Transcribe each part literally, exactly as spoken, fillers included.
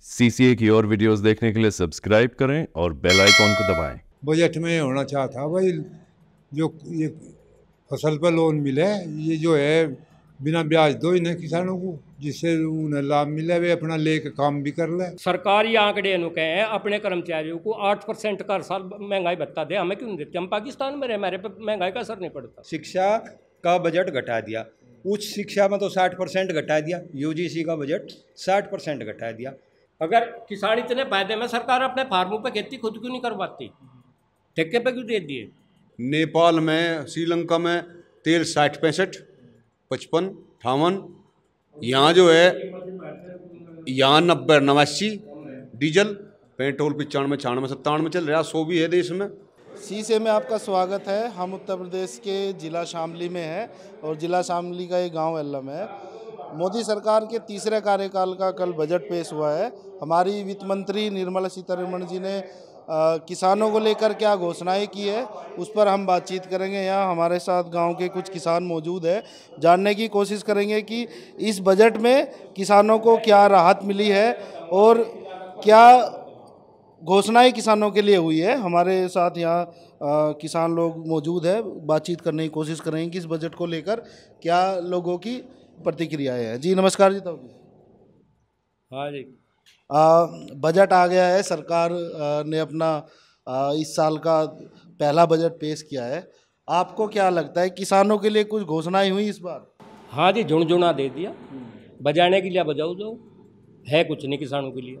CCA की और videos देखने के लिए सब्सक्राइब करें और बेल आइकॉन को दबाएं। बजट में होना चाहता भाई जो ये फसल पर लोन मिले, ये जो है बिना ब्याज दो इन्हें किसानों को, जिससे उन्हें लाभ मिले, वे अपना लेके काम भी कर ले। सरकारी आंकड़े अनुके हैं अपने कर्मचारियों को आठ परसेंट का हर साल महंगाई भत्ता दे, हमें क्यों नहीं देते? हम पाकिस्तान में रहे, हमारे पे महंगाई का असर नहीं पड़ता। शिक्षा का बजट घटा दिया, उच्च शिक्षा में तो साठ परसेंट घटा दिया, यूजीसी का बजट साठ परसेंट घटा दिया। अगर किसान इतने फायदे में, सरकार अपने फार्मों पे खेती खुद क्यों नहीं करवाती? ठेके पे क्यों दे दिए? नेपाल में, श्रीलंका में तेल साठ पैंसठ पचपन अठावन, यहाँ जो है यहाँ नब्बे नवासी, डीजल पेट्रोल पचानवे छियानवे सत्तानवे चल रहा, सौ भी है देश में। सीसे में आपका स्वागत है। हम उत्तर प्रदेश के ज़िला शामली में हैं और ज़िला शामली का एक गांव एल्लम है। मोदी सरकार के तीसरे कार्यकाल का कल बजट पेश हुआ है। हमारी वित्त मंत्री निर्मला सीतारमण जी ने आ, किसानों को लेकर क्या घोषणाएं की है, उस पर हम बातचीत करेंगे। यहाँ हमारे साथ गांव के कुछ किसान मौजूद हैं, जानने की कोशिश करेंगे कि इस बजट में किसानों को क्या राहत मिली है और क्या घोषणाएं किसानों के लिए हुई है। हमारे साथ यहाँ किसान लोग मौजूद है, बातचीत करने की कोशिश करेंगे कि इस बजट को लेकर क्या लोगों की प्रतिक्रियाएं हैं। जी नमस्कार जी। तब हाँ जी, आ, बजट आ गया है। सरकार आ, ने अपना आ, इस साल का पहला बजट पेश किया है। आपको क्या लगता है, किसानों के लिए कुछ घोषणाएं हुई इस बार? हाँ जी, झुनझुना दे दिया। बजाने के लिए बजाओ जाओ, है कुछ नहीं किसानों के लिए।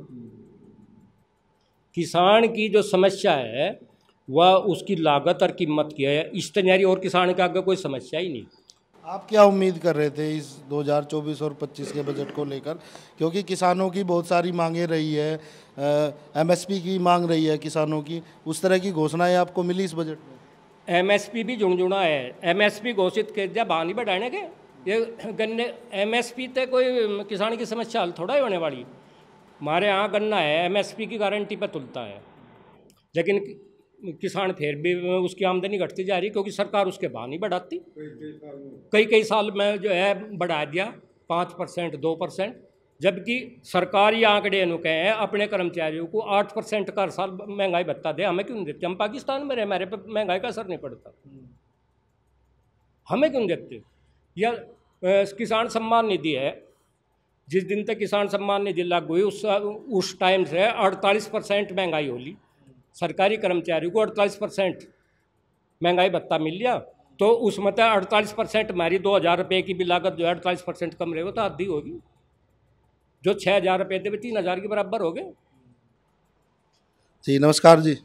किसान की जो समस्या है वह उसकी लागत और कीमत की है, इससे न्यारी और किसान के आगे कोई समस्या ही नहीं। आप क्या उम्मीद कर रहे थे इस दो हज़ार चौबीस और पच्चीस के बजट को लेकर, क्योंकि किसानों की बहुत सारी मांगें रही है, एमएसपी की मांग रही है किसानों की, उस तरह की घोषणाएं आपको मिली इस बजट में? एमएसपी भी झुनझुना है। एमएसपी घोषित कर दिया, बहानी बढ़ाने के ये गन्ने एमएसपी ते कोई किसान की समस्या हल थोड़ा ही होने वाली। हमारे यहाँ गन्ना है, एमएसपी की गारंटी पर तुलता है, लेकिन किसान फिर भी उसकी आमदनी घटती जा रही, क्योंकि सरकार उसके भाव नहीं बढ़ाती। कई कई साल में जो है बढ़ा दिया पाँच परसेंट दो परसेंट, जबकि सरकारी आंकड़े अनुके हैं अपने कर्मचारियों को आठ परसेंट का हर साल महंगाई भत्ता दे, हमें क्यों नहीं देते? हम पाकिस्तान में रहे, हमारे पे महंगाई का असर नहीं पड़ता, हमें क्यों देते? या किसान सम्मान निधि है, जिस दिन तक किसान सम्मान निधि लागू हुई उस उस टाइम से अड़तालीस परसेंट महंगाई होली। सरकारी कर्मचारियों को अड़तालीस परसेंट महंगाई भत्ता मिल गया, तो उसमें तो अड़तालीस परसेंट हमारी दो हज़ार रुपये की भी लागत जो है अड़तालीस परसेंट कम रहेगा तो आधी होगी। जो छः हज़ार रुपये थे तीन हज़ार के बराबर हो गए। जी नमस्कार जी।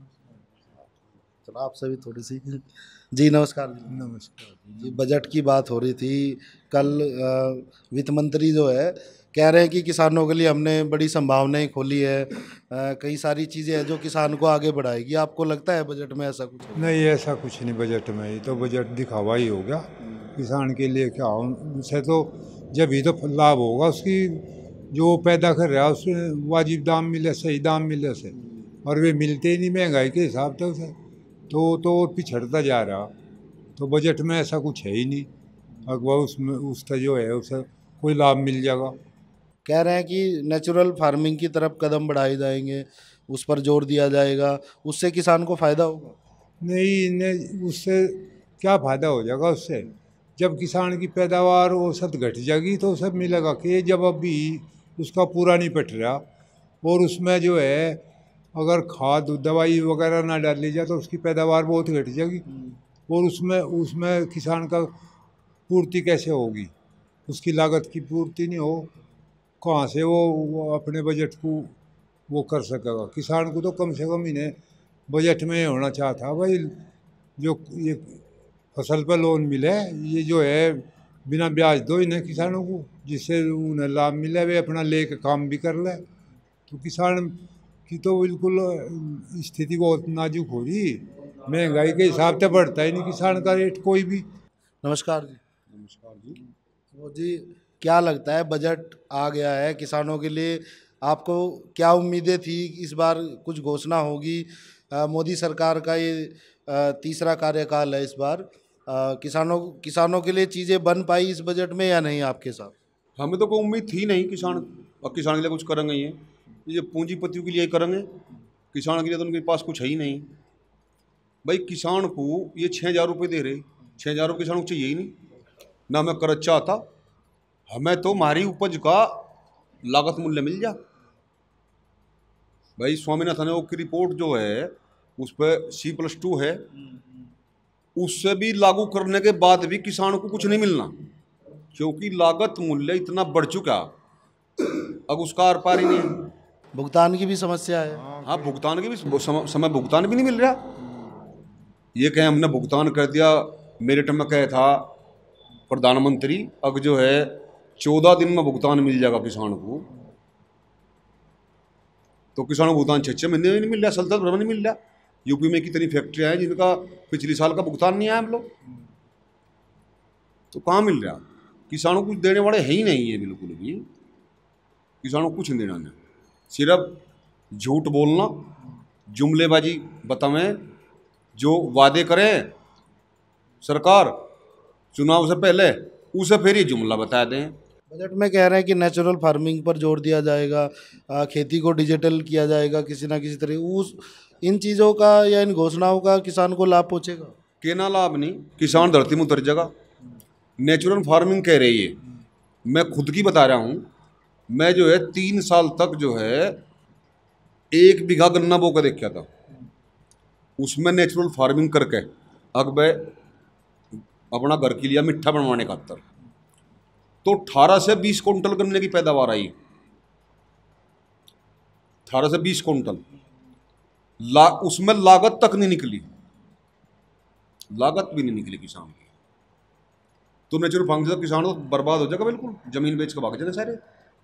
चलो आपसे भी थोड़ी सी। जी नमस्कार जी। नमस्कार जी, बजट की बात हो रही थी कल। वित्त मंत्री जो है कह रहे हैं कि किसानों के लिए हमने बड़ी संभावनाएं खोली है, आ, कई सारी चीज़ें हैं जो किसान को आगे बढ़ाएगी। आपको लगता है बजट में ऐसा कुछ? नहीं, ऐसा कुछ नहीं बजट में। ये तो बजट दिखावा ही हो गया। किसान के लिए क्या हो, उसे तो जब ही तो लाभ होगा, उसकी जो पैदा कर रहा है उससे वाजिब दाम मिले, सही दाम मिले उसे, और वे मिलते ही नहीं महंगाई के हिसाब से उसे, तो तो पिछड़ता जा रहा। तो बजट में ऐसा कुछ है ही नहीं। अगवा उसमें उसका जो है उसे कोई लाभ मिल जाएगा। कह रहे हैं कि नेचुरल फार्मिंग की तरफ कदम बढ़ाए जाएंगे, उस पर जोर दिया जाएगा, उससे किसान को फ़ायदा होगा। नहीं, नहीं, उससे क्या फ़ायदा हो जाएगा? उससे जब किसान की पैदावार औसत घट जाएगी तो सब मिलेगा कि जब अभी उसका पूरा नहीं पट रहा, और उसमें जो है अगर खाद दवाई वगैरह ना डाली जाए तो उसकी पैदावार बहुत घट जाएगी, और उसमें उसमें किसान का पूर्ति कैसे होगी? उसकी लागत की पूर्ति नहीं हो, कहाँ से वो, वो अपने बजट को वो कर सकेगा? किसान को तो कम से कम इन्हें बजट में होना चाहता भाई जो ये फसल पर लोन मिले, ये जो है बिना ब्याज दो इन्हें किसानों को, जिससे उन्हें लाभ मिले, वे अपना लेके काम भी कर ले। तो किसान की तो बिल्कुल स्थिति बहुत नाजुक हो रही। महंगाई के हिसाब से बढ़ता ही नहीं किसान का रेट कोई भी। नमस्कार जी। नमस्कार जी। तो जी क्या लगता है, बजट आ गया है किसानों के लिए, आपको क्या उम्मीदें थी इस बार कुछ घोषणा होगी? आ, मोदी सरकार का ये आ, तीसरा कार्यकाल है इस बार। आ, किसानों किसानों के लिए चीज़ें बन पाई इस बजट में या नहीं आपके साथ? हमें तो कोई उम्मीद थी नहीं किसान और किसान के लिए कुछ करेंगे ये, ये पूंजीपतियों के लिए करेंगे, किसान के लिए तो उनके पास कुछ है ही नहीं। भाई किसान को ये छः हज़ार रुपये दे रहे, छः हज़ार रुपये किसान को चाहिए ही नहीं ना। मैं कर चाहता, हमें तो हमारी उपज का लागत मूल्य मिल जा। भाई स्वामीनाथन आयोग की रिपोर्ट जो है उस पर सी प्लस टू है, उससे भी लागू करने के बाद भी किसान को कुछ नहीं मिलना, क्योंकि लागत मूल्य इतना बढ़ चुका, अब उसका आर पार ही नहीं है। भुगतान की भी समस्या है। हाँ, भुगतान की भी समय समय भुगतान भी नहीं मिल रहा। ये कहें हमने भुगतान कर दिया, मेरिट में कहे था प्रधानमंत्री, अब जो है चौदह दिन में भुगतान मिल जाएगा किसान को, तो किसान को भुगतान छः छः महीने में नहीं मिल रहा, सलसत भर में नहीं मिल रहा। यूपी में कितनी फैक्ट्रियाँ हैं जिनका पिछले साल का भुगतान नहीं आया हम लोग, तो कहाँ मिल रहा? किसानों को कुछ देने वाले है ही नहीं है, बिल्कुल भी किसानों को कुछ नहीं देना है। सिर्फ झूठ बोलना, जुमलेबाजी बतावें, जो वादे करें सरकार चुनाव से पहले उसे फिर ये जुमला बता दें। बजट में कह रहे हैं कि नेचुरल फार्मिंग पर जोर दिया जाएगा, आ, खेती को डिजिटल किया जाएगा किसी ना किसी तरह। उस इन चीज़ों का या इन घोषणाओं का किसान को लाभ पहुँचेगा? केना लाभ नहीं, किसान धरती में उतर जाएगा। नेचुरल फार्मिंग कह रही है, मैं खुद की बता रहा हूँ। मैं जो है तीन साल तक जो है एक बीघा गन्ना बो कर देखा था, उसमें नेचुरल फार्मिंग करके अब मैं अपना घर के लिए मिठा बनवाने का तर तो अठारह से बीस कुंटल गन्ने की पैदावार आई। अठारह से बीस कुंटल ला, उसमें लागत तक नहीं निकली, लागत भी नहीं निकली किसान की। तो नेचुरल फार्मिंग से किसान तो बर्बाद हो जाएगा, बिल्कुल जमीन बेच के भाग जाएगा सारे।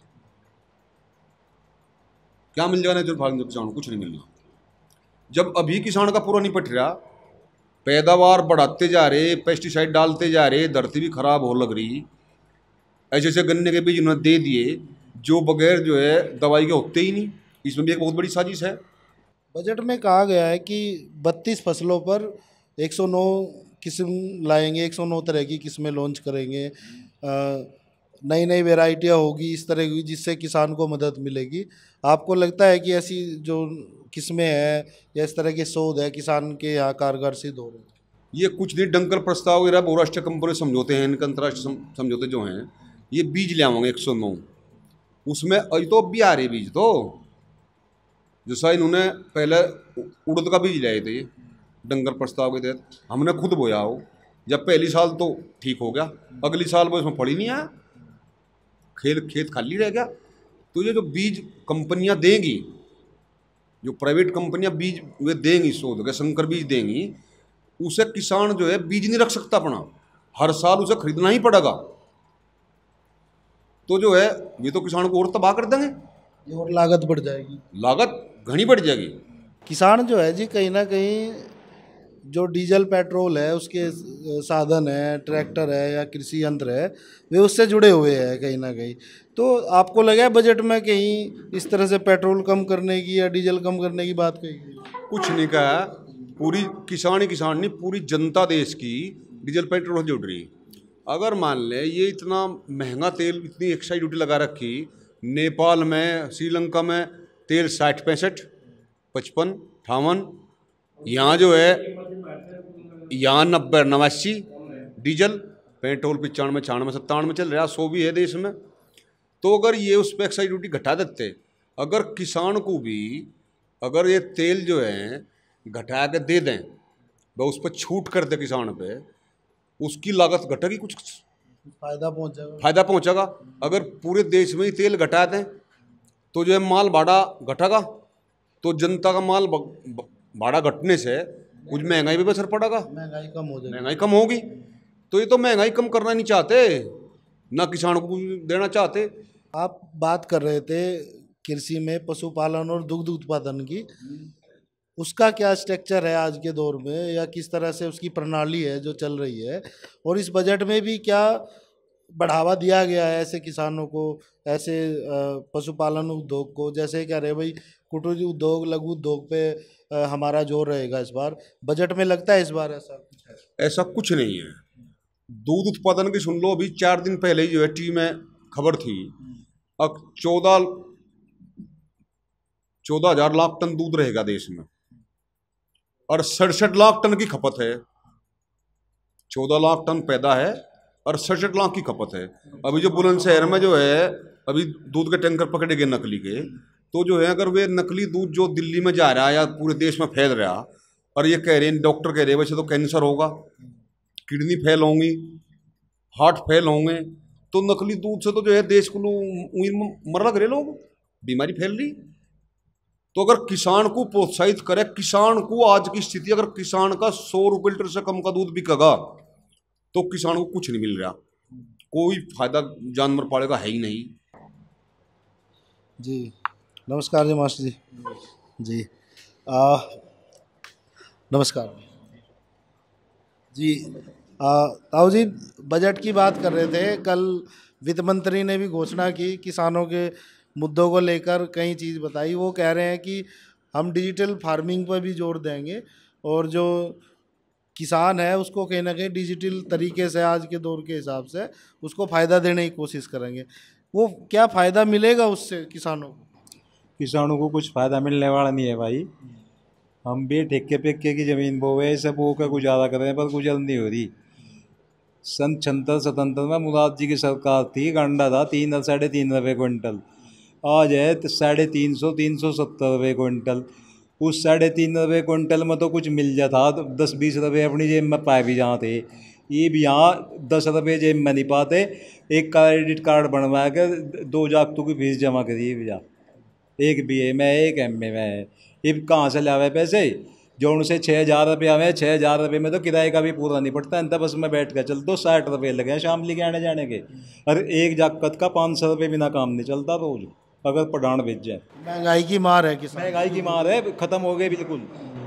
क्या मिल जाएगा नेचुरल फार्मिंग से किसान को? कुछ नहीं मिलना। जब अभी किसान का पूरा नहीं पट रहा, पैदावार बढ़ाते जा रहे, पेस्टिसाइड डालते जा रहे, धरती भी खराब हो लग रही, ऐसे ऐसे गन्ने के बीज उन्होंने दे दिए जो बगैर जो है दवाई के होते ही नहीं। इसमें भी एक बहुत बड़ी साजिश है। बजट में कहा गया है कि बत्तीस फसलों पर एक सौ नौ किस्म लाएंगे, एक सौ नौ तरह की किस्में लॉन्च करेंगे, नई नई वेराइटियाँ होगी इस तरह की, जिससे किसान को मदद मिलेगी। आपको लगता है कि ऐसी जो किस्में हैं या इस तरह के शोध है किसान के यहाँ कारगर सिद्ध हो रहे हैं? ये कुछ नहीं डंकर प्रस्ताव वगैरह बहुराष्ट्रीय कंपनी समझौते हैं, इनके अंतर्राष्ट्रीय समझौते जो हैं, ये बीज ले आवांगे एक सौ नौ, उसमें अभी तो अब भी आ रहे बीज। तो जैसा इन्होंने पहले उड़द का बीज लाए थे डंगर प्रस्ताव के तहत, हमने खुद बोया हो, जब पहली साल तो ठीक हो गया, अगली साल वो इसमें फल ही नहीं आया, खेत खेत खाली रह गया। तो ये जो बीज कंपनियां देंगी, जो प्राइवेट कंपनियां बीज वे देंगी, शोध के संकर बीज देंगी, उसे किसान जो है बीज नहीं रख सकता अपना, हर साल उसे खरीदना ही पड़ेगा। तो जो है ये तो किसान को और तबाह कर देंगे, और लागत बढ़ जाएगी, लागत घनी बढ़ जाएगी। किसान जो है जी कहीं ना कहीं जो डीजल पेट्रोल है उसके साधन है, ट्रैक्टर है या कृषि यंत्र है, वे उससे जुड़े हुए हैं कहीं ना कहीं। तो आपको लगा है बजट में कहीं इस तरह से पेट्रोल कम करने की या डीजल कम करने की बात कही? कुछ नहीं कहा, पूरी किसान ही किसान नहीं, पूरी जनता देश की डीजल पेट्रोल जुड़ रही। अगर मान ले ये इतना महंगा तेल, इतनी एक्साइज ड्यूटी लगा रखी, नेपाल में, श्रीलंका में तेल साठ पैंसठ पचपन अठावन, यहाँ जो है यहाँ नब्बे नवासी, डीजल पेट्रोल पचानवे छियानवे सत्तानवे चल रहा, सौ भी है देश में। तो अगर ये उस पर एक्साइज ड्यूटी घटा देते, अगर किसान को भी अगर ये तेल जो है घटा के दे दें, वह उस पर छूट कर दे किसान पे, उसकी लागत घटेगी, कुछ फायदा पहुंचेगा, फायदा पहुंचेगा। अगर पूरे देश में ही तेल घटा दें तो जो है माल भाड़ा घटेगा, तो जनता का माल भाड़ा घटने से कुछ महंगाई पे असर पड़ेगा, महंगाई कम हो जाएगी, महंगाई कम होगी। तो ये तो महंगाई कम करना नहीं चाहते, ना किसान को देना चाहते। आप बात कर रहे थे कृषि में पशुपालन और दुग्ध उत्पादन की, उसका क्या स्ट्रक्चर है आज के दौर में, या किस तरह से उसकी प्रणाली है जो चल रही है, और इस बजट में भी क्या बढ़ावा दिया गया है ऐसे किसानों को, ऐसे पशुपालन उद्योग को? जैसे कह रहे भाई कुटीर उद्योग, लघु उद्योग पे हमारा जोर रहेगा इस बार, बजट में लगता है इस बार ऐसा कुछ है? ऐसा कुछ नहीं है। दूध उत्पादन की सुन लो, अभी चार दिन पहले ही जो है टी में खबर थी, अब चौदह चौदह हजार लाख टन दूध रहेगा देश में और सड़सठ लाख टन की खपत है। चौदह लाख टन पैदा है और सड़सठ लाख की खपत है। अभी जो बुलंदशहर में जो है अभी दूध के टैंकर पकड़े गए नकली के, तो जो है अगर वे नकली दूध जो दिल्ली में जा रहा है या पूरे देश में फैल रहा, और ये कह रहे हैं डॉक्टर कह रहे हैं वैसे तो कैंसर होगा, किडनी फेल होंगी, हार्ट फेल होंगे, तो नकली दूध से तो जो है देश को मर लग रहे लोग, बीमारी फैल रही। तो अगर किसान को प्रोत्साहित करे, किसान को आज की स्थिति अगर किसान का सौ रुपये लीटर से कम का दूध बिकेगा तो किसान को कुछ नहीं मिल रहा, कोई फायदा जानवर पालेगा है ही नहीं। जी नमस्कार जी मास्टर जी। जी आ, नमस्कार जी। ताऊ जी, बजट की बात कर रहे थे, कल वित्त मंत्री ने भी घोषणा की किसानों के मुद्दों को लेकर, कई चीज़ बताई। वो कह रहे हैं कि हम डिजिटल फार्मिंग पर भी जोर देंगे और जो किसान है उसको कहीं ना कहीं डिजिटल तरीके से आज के दौर के हिसाब से उसको फ़ायदा देने की कोशिश करेंगे। वो क्या फ़ायदा मिलेगा उससे किसानों को? किसानों को कुछ फ़ायदा मिलने वाला नहीं है भाई। हम भी ठेके पेके की ज़मीन बोवे सब बो कर गुजारा कर रहे हैं, पर गुजर नहीं हो रही। सन छहत्तर सतहत्तर में मुराद जी की सरकार थी, गंडा था तीन साढ़े तीन रुपये क्विंटल, आज है तो साढ़े तीन सौ तीन सौ सत्तर रुपये क्विंटल। उस साढ़े तीन रुपये क्विंटल में तो कुछ मिल जाता, तो दस बीस रुपये अपनी जेब में पाए भी जहाँ थे। ये भी यहाँ दस रुपये जेब में नहीं पाते, एक क्रेडिट कार्ड बनवा कर दो जागतों की फीस जमा करिए भैया, एक बी ए में एक एम ए में है। ये कहाँ से लावे पैसे? जो उनसे छः हज़ार रुपये आवे, छः हज़ार रुपये में तो किराए का भी पूरा नहीं पड़ता। इंत बस में बैठ कर चल दो साठ रुपये लगे हैं शामली के आने जाने के, और एक जाकत का पाँच सौ रुपये बिना काम नहीं चलता रोज, अगर पढ़ान भेज जाए। महंगाई की मार है किसान, महंगाई की मार है, ख़त्म हो गए बिल्कुल।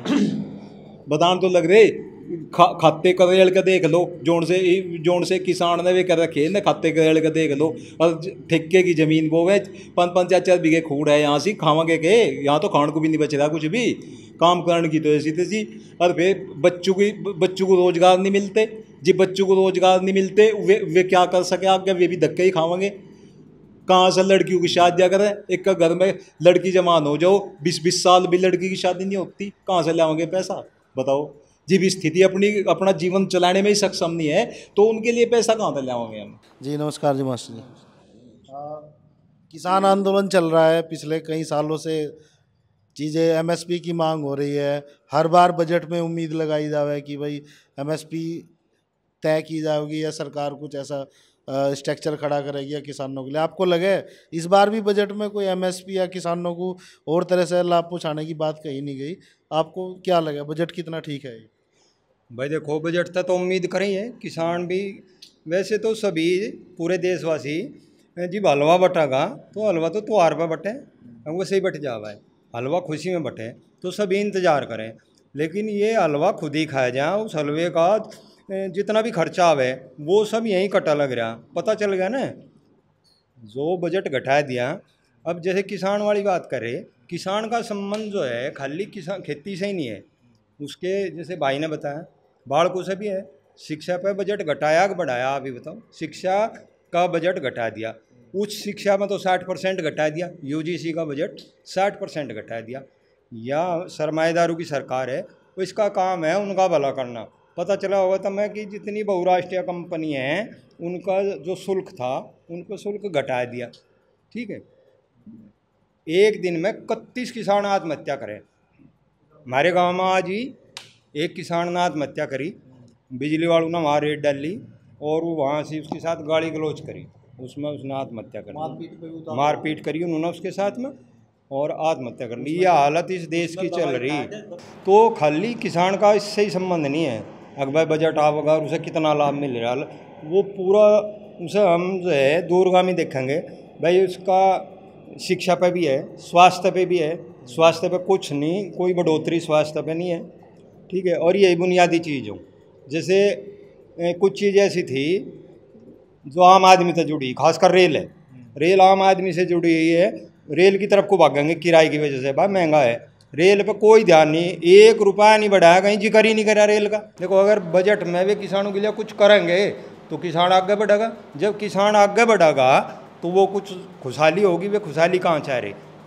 बतान तो लग रहे खा, खाते करेल का देख लो, जोन से जोन से किसान ने वे कर रखे न खाते करेल का देख लो, और ठेके की ज़मीन वो वे पाँच पाँच चार चार बीघे खूड़ है, यहाँ से खावांगे के, यहाँ तो खाने को भी नहीं बच रहा कुछ भी, काम करने की तो ऐसी तैसी। और फिर बच्चों की बच्चों को रोज़गार नहीं मिलते, जी बच्चों को रोज़गार नहीं मिलते, वे वे क्या कर सके आगे, वे भी धक्के ही खावांगे। कहाँ से लड़कियों की शादियाँ करें? एक का घर में लड़की जवान हो जाओ, बीस बीस साल भी लड़की की शादी नहीं होती, कहाँ से लाओगे पैसा बताओ? जी भी स्थिति अपनी अपना जीवन चलाने में ही सक्षम नहीं है, तो उनके लिए पैसा कहाँ से लाओगे हम? जी नमस्कार जी मास्टर जी। आ, किसान आंदोलन चल रहा है पिछले कई सालों से, चीज़ें एमएसपी की मांग हो रही है, हर बार बजट में उम्मीद लगाई जावे कि भाई एमएसपी तय की जाएगी या सरकार कुछ ऐसा स्ट्रक्चर खड़ा करेगी या किसानों के लिए। आपको लगे इस बार भी बजट में कोई एमएसपी या किसानों को और तरह से लाभ पहुँचाने की बात कही नहीं गई? आपको क्या लगा बजट कितना ठीक है? भाई देखो, बजट तक तो उम्मीद करें है, किसान भी वैसे तो सभी पूरे देशवासी जी हलवा बटेगा तो हलवा तो त्योहार पर बटे, हमको सही बट जावा है, हलवा खुशी में बटे तो सभी इंतज़ार करें। लेकिन ये हलवा खुद ही खाया जाए, उस हलवे का जितना भी खर्चा आवे वो सब यहीं कटा लग रहा, पता चल गया ना। जो बजट घटा दिया, अब जैसे किसान वाली बात करें, किसान का संबंध जो है खाली किसान खेती से ही नहीं है, उसके जैसे भाई ने बताया बाढ़ से भी है। शिक्षा पे बजट घटाया कि बढ़ाया? अभी बताओ। शिक्षा का बजट घटा दिया, उच्च शिक्षा में तो साठ परसेंट घटा दिया, यूजीसी का बजट साठ परसेंट घटा दिया। या सरमाएदारों की सरकार है, तो इसका काम है उनका भला करना। पता चला होगा तो मैं कि जितनी बहुराष्ट्रीय कंपनी हैं उनका जो शुल्क था उनको शुल्क घटा दिया, ठीक है। एक दिन में इकतीस किसान आत्महत्या करें। हमारे गांव में आज ही एक किसान ने आत्महत्या करी, बिजली वालों ने वहाँ रेड डाली और वो वहाँ से उसके साथ गाली गलौज करी, उसमें उसने आत्महत्या कर ली, मारपीट करी उन्होंने उसके साथ में और आत्महत्या कर ली। यह हालत इस देश की चल रही, तो खाली किसान का इससे ही संबंध नहीं है। अगर भाई बजट आवेगा और उसे कितना लाभ मिल रहा है, वो पूरा उसे हम जो है दूरगामी देखेंगे। भाई उसका शिक्षा पे भी है, स्वास्थ्य पे भी है, स्वास्थ्य पे कुछ नहीं, कोई बढ़ोतरी स्वास्थ्य पे नहीं है, ठीक है। और यही बुनियादी चीज़ हो, जैसे ए, कुछ चीज़ ऐसी थी जो आम आदमी से जुड़ी, खासकर रेल है, रेल आम आदमी से जुड़ी हुई है, रेल की तरफ को भागेंगे किराए की वजह से, भाई महंगा है, रेल पे कोई ध्यान नहीं, एक रुपया नहीं बढ़ाया, कहीं जिक्र ही नहीं करा रेल का। देखो अगर बजट में वे किसानों के लिए कुछ करेंगे तो किसान आगे बढ़ेगा, जब किसान आगे बढ़ेगा तो वो कुछ खुशहाली होगी। वे खुशहाली कहाँ चाह रहे?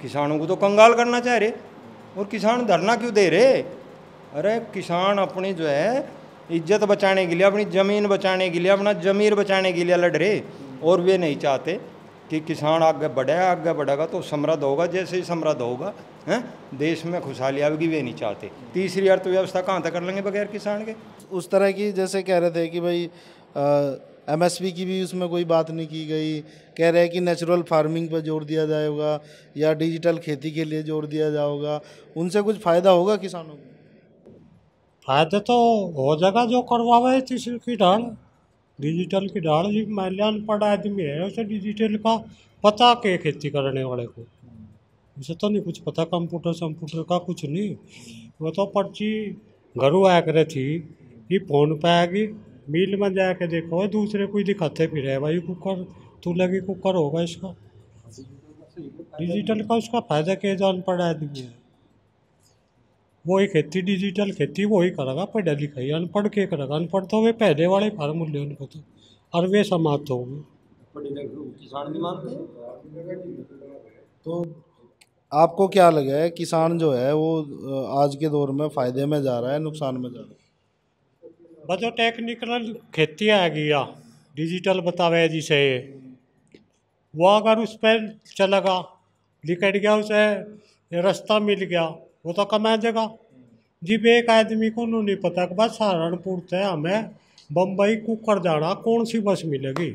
किसानों को तो कंगाल करना चाह रहे, और किसान धरना क्यों दे रहे? अरे किसान अपनी जो है इज्जत बचाने के लिए, अपनी ज़मीन बचाने के लिए, अपना ज़मीर बचाने के लिए लड़ रहे, और वे नहीं चाहते कि किसान आगे बढ़े। आगे बढ़ेगा तो समृद्ध होगा, जैसे ही समृद्ध होगा हैं देश में खुशहाली आएगी, वे नहीं चाहते। तीसरी अर्थव्यवस्था कहाँ तक कर लेंगे बगैर किसान के? उस तरह की जैसे कह रहे थे कि भाई एमएसपी की भी उसमें कोई बात नहीं की गई। कह रहे हैं कि नेचुरल फार्मिंग पर जोर दिया जाएगा या डिजिटल खेती के लिए जोर दिया जाएगा, उनसे कुछ फ़ायदा होगा किसानों को? फायदा तो हो जाएगा जो करवावे तीसरी की डाल, डिजिटल की डाल। जी महिला अनपढ़ आदमी है, उसे डिजिटल का पता के खेती करने वाले को, उसे तो नहीं कुछ पता, कंप्यूटर कंप्यूटर का कुछ नहीं। वो तो पर्ची घरों आ कर थी कि फ़ोन पे आएगी, मिल में जाके देखो दूसरे कोई दिखाते फिर है भाई कुकर तू लगी कुकर होगा इसका। डिजिटल का उसका फायदा के जो अनपढ़ आदमी है वही खेती, डिजिटल खेती वही करेगा, पढ़ा लिखा ही अनपढ़ के करेगा? अनपढ़ तो वे पहले वाले फार्म मूल्य उनको तो, और वे समाप्त हो गए, किसान नहीं मानते। तो आपको क्या लगा है किसान जो है वो आज के दौर में फ़ायदे में जा रहा है, नुकसान में जा रहा है? बस जो टेक्निकल खेती आ गया, डिजिटल बतावे जिसे, वो अगर उस पर चलेगा, लिकट गया, उसे रास्ता मिल गया, वो तो कमा देगा। जब एक आदमी को नहीं पता कि बस सहारनपुर से हमें बम्बई कुकर जाना, कौन सी बस मिलेगी,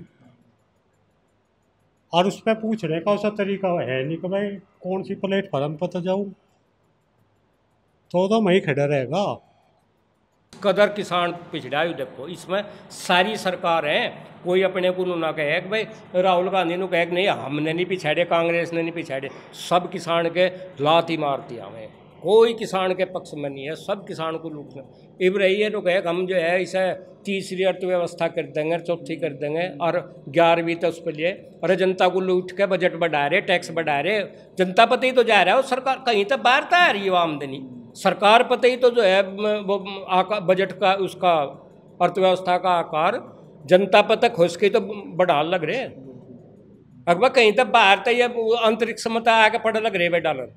और उस पर पूछने का उसका तरीका है नहीं कि भाई कौन सी प्लेटफार्म पर तो जाऊँ, तो तो वहीं खड़ा रहेगा। कदर किसान पिछड़ा ही देखो, इसमें सारी सरकार है, कोई अपने को ना कहे कि भाई राहुल गांधी ने कहे कि नहीं हमने नहीं पिछाड़े, कांग्रेस ने नहीं पिछाड़े, सब किसान के लात ही मारती हमें, कोई किसान के पक्ष में नहीं है, सब किसान को लूटना। इब रही है तो कहे हम जो है इसे तीसरी अर्थव्यवस्था कर देंगे, चौथी कर देंगे, और ग्यारहवीं तो उस पर लिए, अरे जनता को लूट के बजट बढ़ा रहे, टैक्स बढ़ा रहे, जनता पता ही तो जा रहा है, और सरकार कहीं तो बाहर तो आ रही है वो आमदनी, सरकार पता ही तो जो है वो आका बजट का उसका अर्थव्यवस्था का आकार जनता पता खुश के तो बढ़ा लग रहे, अकबर कहीं तक बाहर तो ये अंतरिक्ष में तो आके पड़ लग रहे भाई डॉलर।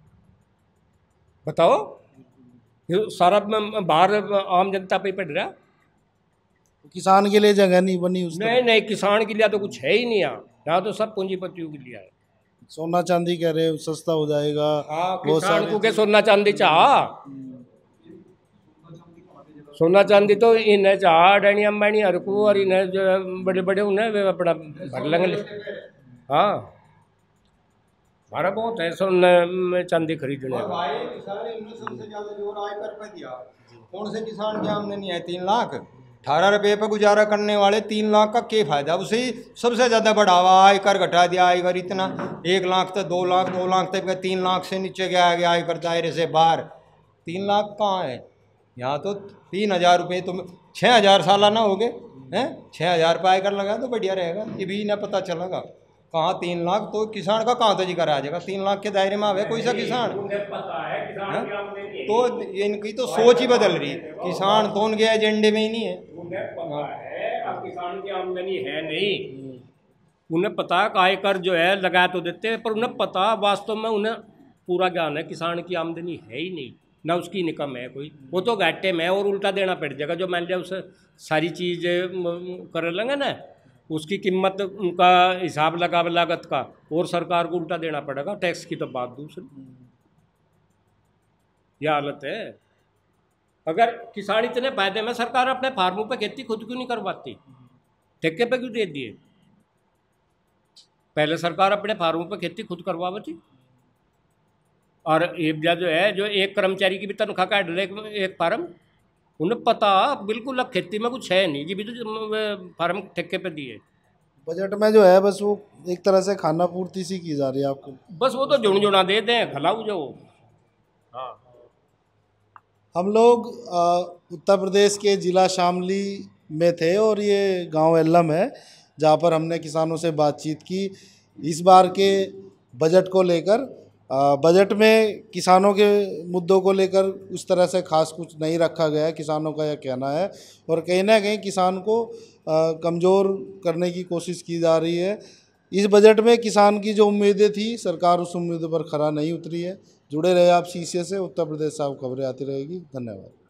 बताओ ये सारा बाहर आम जनता पे पड़ रहा, किसान के लिए जगह नहीं बनी उस नहीं नहीं किसान के लिए तो कुछ है ही नहीं यहाँ, यहाँ तो सब पूंजीपतियों के लिए है। सोना चांदी कह रहे हो सस्ता हो जाएगा, हाँ किसान को के सोना चांदी चाह, सोना चांदी तो इन्हें चाह अडानी अंबानी हर को, और इन्हें जो बड़े बड़े उन्हें वे अपना भर लेंगे। हाँ हमारा बहुत है सोना चांदी खरीदने का। सबसे ज्यादा जोर आयकर पे दिया, कौन से किसान की आमदनी है तीन लाख, अठारह रुपये पे गुजारा करने वाले तीन लाख का क्या फायदा? उसे ही सबसे ज़्यादा बढ़ावा, आयकर घटा दिया, आयकर इतना एक लाख तक दो लाख दो लाख तक, तीन लाख से नीचे गया गया आयकर दायरे से बाहर। तीन लाख कहाँ है यहाँ? तो तीन हज़ार रुपये तुम छः हज़ार सालाना हो गए हैं, छः हज़ार पे आयकर लगा तो बढ़िया रहेगा, ये भी ना पता चलेगा कहाँ तीन लाख। तो किसान का कहाँ तो जिक्र आ जाएगा, तीन लाख के दायरे में आवे कोई सा किसान है? तो इनकी तो सोच ही बदल रही, किसान तो उनके एजेंडे में ही नहीं है। अब किसान की आमदनी है नहीं, उन्हें पता आयकर जो है लगा तो देते हैं, पर उन्हें पता वास्तव में उन्हें पूरा ज्ञान है किसान की आमदनी है ही नहीं, ना उसकी इनकम है कोई, वो तो घाटे में और उल्टा देना पड़ जाएगा। जो मान लिया उसे सारी चीज़ कर लेंगे ना, उसकी कीमत उनका हिसाब लगा लागत का, और सरकार को उल्टा देना पड़ेगा, टैक्स की तो बात दूसरी। यह हालत है। अगर किसान इतने फायदे में, सरकार अपने फार्मों पे खेती खुद क्यों नहीं करवाती, ठेके पे क्यों दे दिए? पहले सरकार अपने फार्मों पे खेती खुद करवाती, और ये जो है जो एक कर्मचारी की भी तनख्वाह काट ले एक फार्म, उन्हें पता बिल्कुल अब खेती में कुछ है नहीं, जी भी तो फार्म ठेके पे दिए। बजट में जो है बस वो एक तरह से खाना पूर्ति सी की जा रही है आपको, बस वो तो जुड़ जुड़ा दे दें खिलाऊ जो। हाँ हम लोग उत्तर प्रदेश के ज़िला शामली में थे, और ये गांव एल्लम है जहां पर हमने किसानों से बातचीत की इस बार के बजट को लेकर। बजट में किसानों के मुद्दों को लेकर उस तरह से खास कुछ नहीं रखा गया है, किसानों का यह कहना है, और कहीं ना कहीं किसान को कमज़ोर करने की कोशिश की जा रही है। इस बजट में किसान की जो उम्मीदें थी, सरकार उस उम्मीदों पर खरा नहीं उतरी है। जुड़े रहे आप शीशे से, उत्तर प्रदेश साफ खबरें आती रहेगी। धन्यवाद।